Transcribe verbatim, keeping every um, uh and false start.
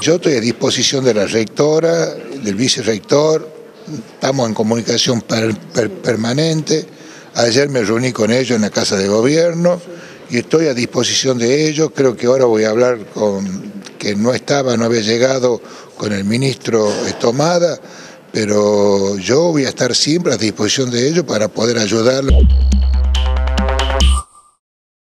Yo estoy a disposición de la rectora, del vicerrector, estamos en comunicación per, per, permanente. Ayer me reuní con ellos en la Casa de Gobierno y estoy a disposición de ellos. Creo que ahora voy a hablar con, que no estaba, no había llegado, con el ministro Estomada, pero yo voy a estar siempre a disposición de ellos para poder ayudarlos.